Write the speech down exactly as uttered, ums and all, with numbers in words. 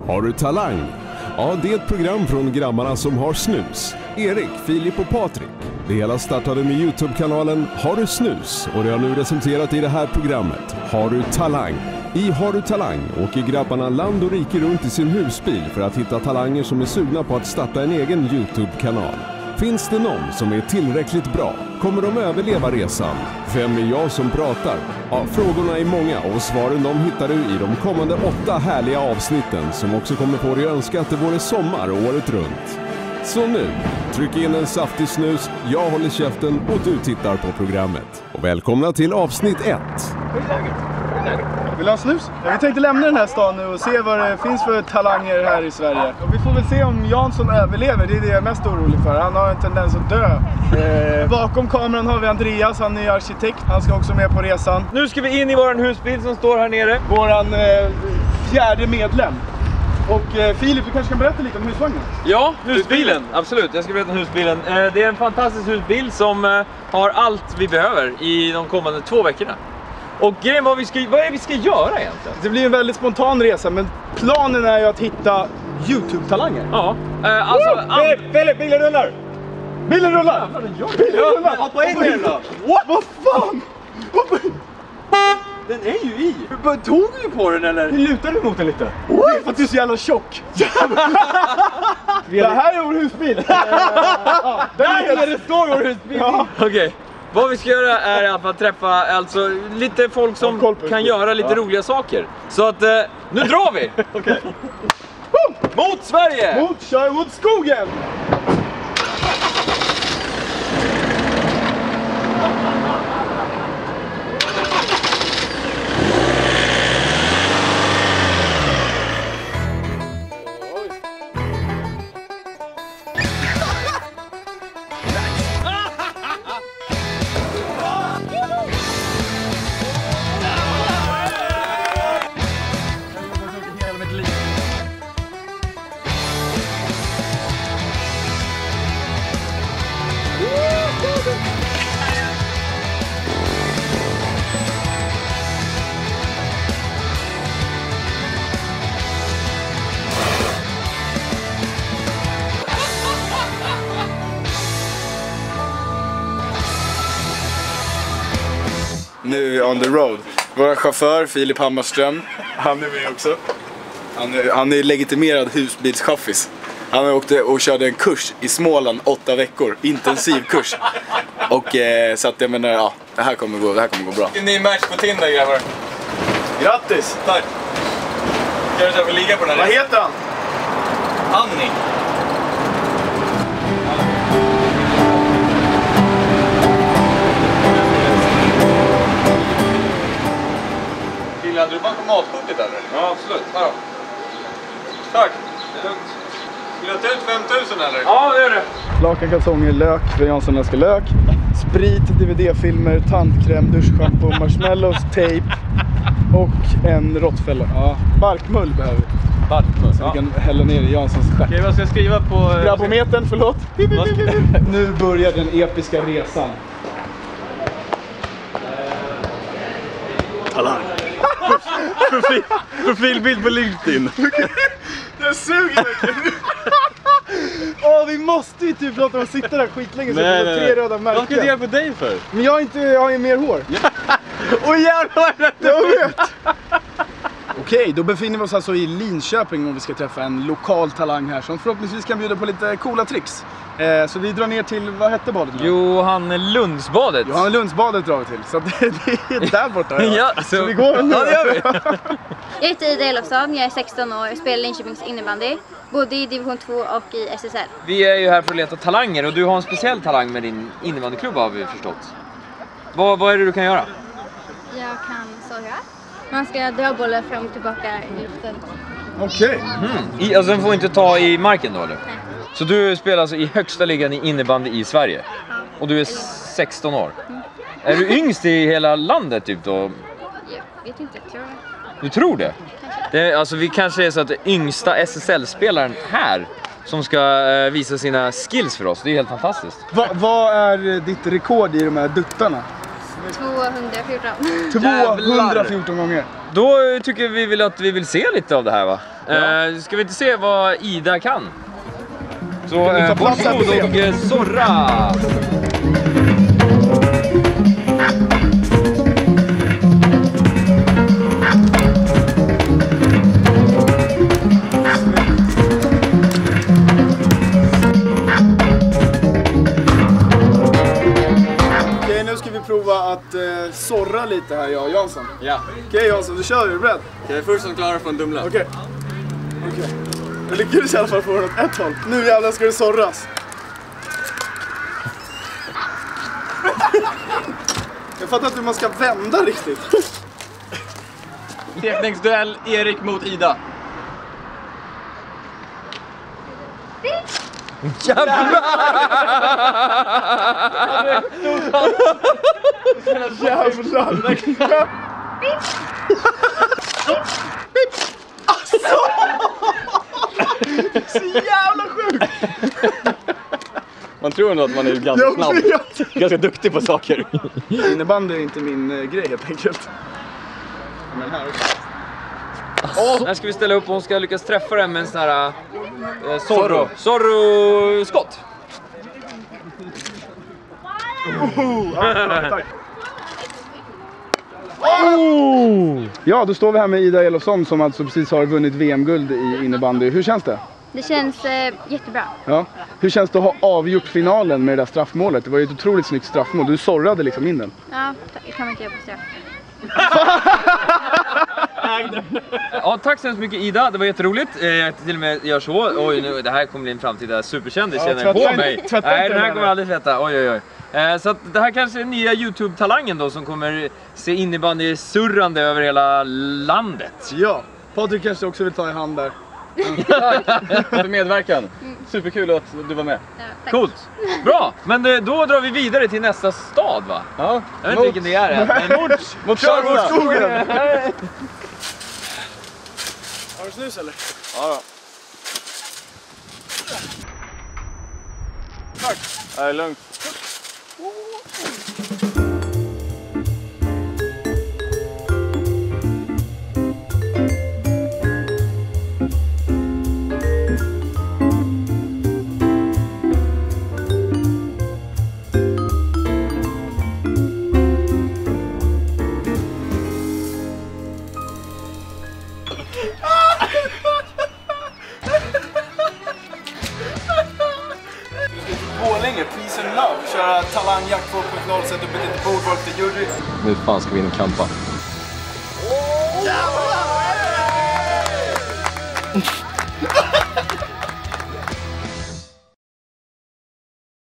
Har du talang? Ja, det är ett program från grabbarna som har snus. Erik, Filip och Patrik. Det hela startade med YouTube-kanalen Har du snus? Och det har nu resulterat i det här programmet, Har du talang? I Har du talang åker grabbarna land och rike runt i sin husbil för att hitta talanger som är sugna på att starta en egen YouTube-kanal. Finns det någon som är tillräckligt bra? Kommer de överleva resan? Vem är jag som pratar? Ja, frågorna är många och svaren de hittar du i de kommande åtta härliga avsnitten som också kommer få dig att önska att det vore sommar året runt. Så nu, tryck in en saftig snus, jag håller käften och du tittar på programmet. Och välkomna till avsnitt ett. Vill du ha snus? Ja, vi tänkte lämna den här stan nu och se vad det finns för talanger här i Sverige. Och vi får väl se om Jansson överlever, det är det jag är mest orolig för. Han har en tendens att dö. Eh, bakom kameran har vi Andreas, han är arkitekt. Han ska också med på resan. Nu ska vi in i våran husbil som står här nere. Våran eh, fjärde medlem. Och eh, Filip, du kanske kan berätta lite om husvagnen? Ja, husbilen, absolut. Jag ska berätta om husbilen. Eh, det är en fantastisk husbil som eh, har allt vi behöver i de kommande två veckorna. Och grejen vad, vi ska, vad är det vi ska göra egentligen? Det blir en väldigt spontan resa, men planen är ju att hitta YouTube-talanger. Ja, eh, alltså... Oh, Filip, Filip, bilen rullar! Bilen rullar! Ja, bilen rullar! Hoppa in i den då! What? Vad fan? Hoppa in! Den är ju i! Tog du på den eller? Vi lutar du mot den lite. Det är för att du är så jävla tjock. Det här är vår husbil. Ja, där är det står vår husbil. Ja. Okej. Okay. Vad vi ska göra är att träffa alltså, lite folk som kan göra lite ja. roliga saker. Så att, eh, nu drar vi! Okay. Mot Sverige! Mot, kör mot skogen! Nu är vi on the road. Vår chaufför Filip Hammarström, han är med också. Han är, han är legitimerad husbilschaffis. Han åkte och körde en kurs i Småland åtta veckor, intensiv kurs. Och eh, så att jag menar, ja, det här kommer gå, det här kommer gå bra. Ny match på Tinder, grabbar. Grattis! Tack. Ska du så få ligga på den här? Vad heter han? Annie. Hade du bara på matkortet eller? Ja, absolut. Här då. Tack. Det är lugnt. Vill du ta ut fem tusen eller? Ja, det gör det. Lakan, kalsonger, lök, för Jansson älskar lök. Sprit, D V D-filmer, tandkräm, duschschampo, marshmallows, tejp och en råttfälla. Ja, barkmull behöver vi. Barkmull, så ja. Vi kan hälla ner i Janssons stjärt. Okej, vad ska jag skriva på? Grabbometern, förlåt. Nu börjar den episka resan. Talang. Profil, profilbild på LinkedIn. Det suger verkligen. Åh, vi måste ju typ låta dem sitta där skitlänge så nej, att tre röda märken. Vad ska jag göra på dig för? Men jag, är inte, jag har ju mer hår. Åh jävlar, jag vet. Okej, då befinner vi oss alltså i Linköping och vi ska träffa en lokal talang här som förhoppningsvis kan bjuda på lite coola tricks. Eh, så vi drar ner till, vad hette badet nu? Johannelundsbadet. Johannelundsbadet drar vi till, så det, det är där borta. Ja. Ja, så, så vi går nu. Ja, det gör vi. Jag heter Ida Elofsson, jag är sexton år och spelar Linköpings innebandy. Både i division två och i S S L. Vi är ju här för att leta talanger och du har en speciell talang med din innebandyklubb har vi förstått. Vad, vad är det du kan göra? Jag kan såga. Man ska dra bollen fram och tillbaka i luften. Okej. Okay. Mm. Alltså den får inte ta i marken då eller? Nej. Så du spelar alltså i högsta ligan i innebandy i Sverige? Ja. Och du är sexton år? Mm. Är du yngst i hela landet typ då? Jag vet inte, jag tror det. Du tror det? Det är, alltså vi kanske är så att det yngsta S S L-spelaren här som ska eh, visa sina skills för oss. Det är helt fantastiskt. Va, vad är ditt rekord i de här duttarna? tvåhundrafjorton. tvåhundrafjorton gånger. då tycker vi väl att vi vill se lite av det här, va? Ja. Eh, ska vi inte se vad Ida kan? Så eh, varsågod och eh, sorra! Prova att eh, sorra lite här, jag och Jansson. Ja. Okej okay, Jansson, du kör, är du beredd? Jag är först som klarar för en dumla. Okej. Okay. Okej. Okay. Jag lyckades i alla fall få den åt ett håll. Nu jävlar ska det sorras. Jag fattar inte hur man ska vända riktigt. Tekningsduell Erik mot Ida. Jävlar! Jävlar! Alltså! Så jävla sjukt! Man tror ändå att man är ganska snabb. Ganska duktig på saker. Innebandy är inte min uh, grej helt enkelt. Men här också. Oh. Här ska vi ställa upp och hon ska lyckas träffa den med en sån här eh, Zorro. Zorro-skott. Oh, tack. Oh! Ja, då står vi här med Ida Elofsson som alltså precis har vunnit V M-guld i innebandy. Hur känns det? Det känns eh, jättebra. Ja. Hur känns det att ha avgjort finalen med det där straffmålet? Det var ju ett otroligt snyggt straffmål. Du sorrade liksom in den. Ja, det kan man inte göra på straff. Ja, tack så hemskt mycket Ida, det var jätteroligt. Jag till och med gör så. Oj, nu, det här kommer bli en framtida superkändis, ja, känner jag på mig. Nej, den här kommer aldrig tvätta. Oj, oj, oj. Så att det här kanske är nya YouTube-talangen då som kommer se innebandy surrande över hela landet. Ja, Patrik kanske också vill ta i hand där. Tack för medverkan. Superkul att du var med. Ja, coolt. Bra, men då drar vi vidare till nästa stad, va? Ja. Jag vet inte vilken det är. Men mot mot Körgårdsskogen. Har du snus eller? Ja då. Tack. Det är lugnt. Borlänge, Peace and Love, köra talangjakt två punkt noll, sätta upp ett litet bord, folk till jury. Nu fan ska vi in och kampa. Oh, jävlar!